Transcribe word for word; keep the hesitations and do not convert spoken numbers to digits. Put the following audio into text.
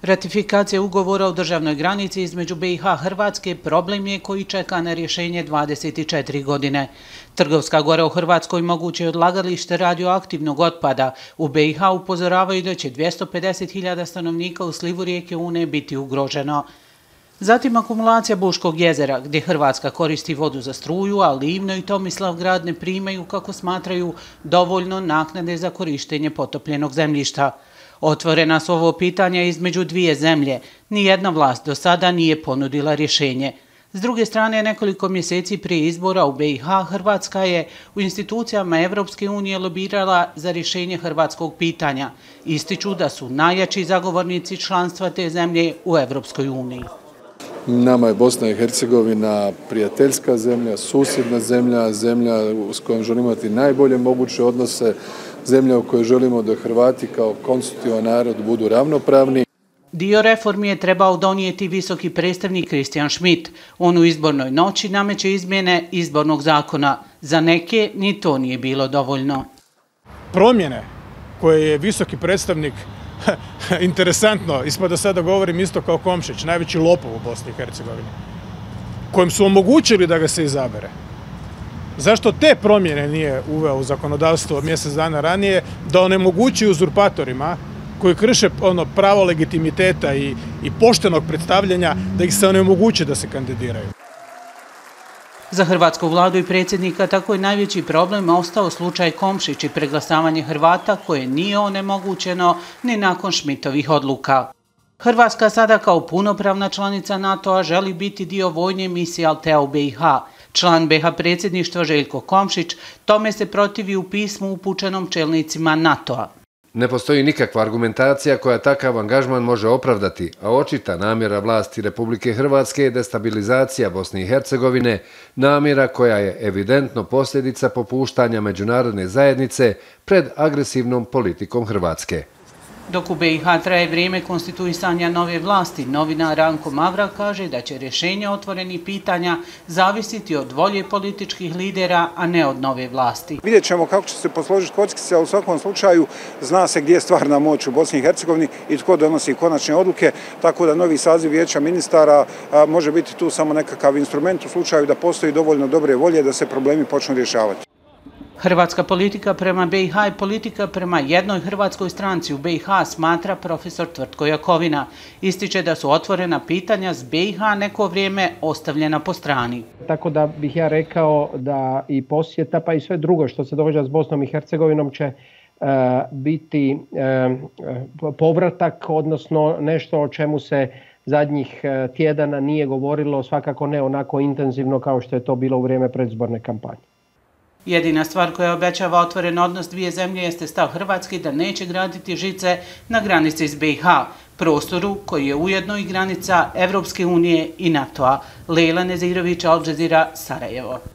Ratifikacija ugovora o državnoj granici između B i H Hrvatske problem je koji čeka na rješenje dvadeset četiri godine. Trgovska gora u Hrvatskoj moguće je odlagalište radioaktivnog otpada. U B i H upozoravaju da će dvjesto pedeset hiljada stanovnika u slivu rijeke Une biti ugroženo. Zatim akumulacija Buškog jezera, gdje Hrvatska koristi vodu za struju, a Livno i Tomislavgrad ne primaju, kako smatraju, dovoljno naknade za korištenje potopljenog zemljišta. Otvorena su ovo pitanja između dvije zemlje. Nijedna vlast do sada nije ponudila rješenje. S druge strane, nekoliko mjeseci prije izbora u B i H Hrvatska je u institucijama Evropske unije lobirala za rješenje hrvatskog pitanja. Ističu da su najjači zagovornici članstva te zemlje u Evropskoj uniji. Nama je Bosna i Hercegovina prijateljska zemlja, susjedna zemlja, zemlja s kojom želimo imati najbolje moguće odnose, zemlja u kojoj želimo da Hrvati kao konstitutivan narod budu ravnopravni. Dio reformi je trebao donijeti visoki predstavnik Christian Schmidt. On u izbornoj noći nameće izmjene izbornog zakona. Za neke ni to nije bilo dovoljno. Promjene koje je visoki predstavnik, interesantno, ispada sada govorim isto kao Komšić, najveći lopov u Bosni i Hercegovini, kojem su omogućili da ga se izabere. Zašto te promjene nije uveo u zakonodavstvo mjesec dana ranije, da onemogući uzurpatorima koji krše ono pravo legitimiteta i, i poštenog predstavljanja, da ih se onemogući da se kandidiraju? Za hrvatsku vladu i predsjednika tako je najveći problem ostao slučaj Komšić i preglasavanje Hrvata koje nije onemogućeno ni nakon Schmidtovih odluka. Hrvatska sada kao punopravna članica NATO-a želi biti dio vojne misije Althea u B i H. Član B i H predsjedništva Željko Komšić tome se protivi u pismu upućenom čelnicima NATO-a. Ne postoji nikakva argumentacija koja takav angažman može opravdati, a očita namjera vlasti Republike Hrvatske je destabilizacija Bosne i Hercegovine, namjera koja je evidentno posljedica popuštanja međunarodne zajednice pred agresivnom politikom Hrvatske. Dok u B i H traje vrijeme konstituisanja nove vlasti, novinar Ranko Mavra kaže da će rješenje otvorenih pitanja zavisiti od volje političkih lidera, a ne od nove vlasti. Vidjet ćemo kako će se posložiti kockice, ali u svakom slučaju zna se gdje je stvarna moć u Bosni i Hercegovini i tko donosi konačne odluke, tako da novi saziv vijeća ministara a, može biti tu samo nekakav instrument u slučaju da postoji dovoljno dobre volje da se problemi počnu rješavati. Hrvatska politika prema B i H je politika prema jednoj hrvatskoj stranci u B i H, smatra profesor Tvrtko Jakovina. Ističe da su otvorena pitanja s B i H neko vrijeme ostavljena po strani. Tako da bih ja rekao da i posjeta pa i sve drugo što se događa s Bosnom i Hercegovinom će uh, biti uh, povratak, odnosno nešto o čemu se zadnjih uh, tjedana nije govorilo, svakako ne onako intenzivno kao što je to bilo u vrijeme predizborne kampanje. Jedina stvar koja obećava otvoren odnos dvije zemlje jeste stav Hrvatske da neće graditi žice na granici s B i H, prostoru koji je ujedno i granica Evropske unije i NATO-a. Lejla Nezirović, Al Jazeera, Sarajevo.